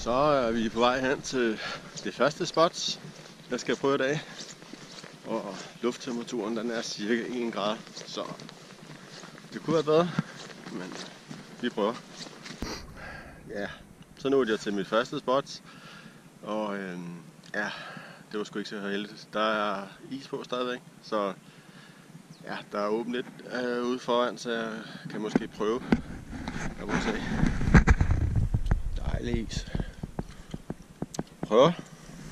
Så er vi på vej hen til det første spot, jeg skal prøve i dag. Og lufttemperaturen den er cirka 1 grad, så det kunne være bedre, men vi prøver. Ja, så nåede jeg til mit første spot, og ja, det var sgu ikke så heldigt. Der er is på stadigvæk, så ja, der er åbent lidt ude foran, så jeg kan måske prøve. Jeg må se. Dejlig is. Prøver.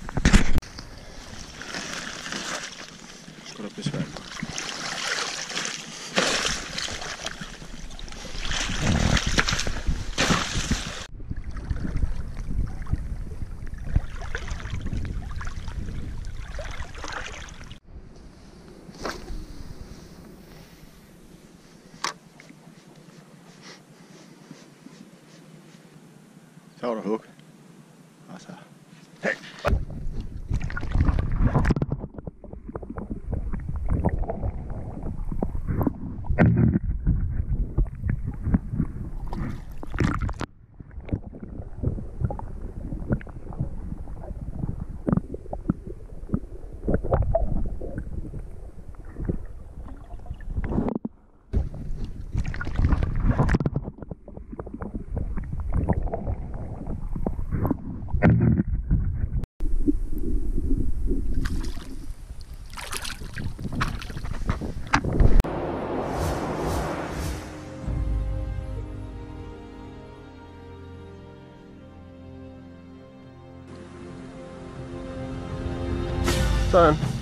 Skulle da besværligt. Så var der hug. Og så. Hey. Sådan.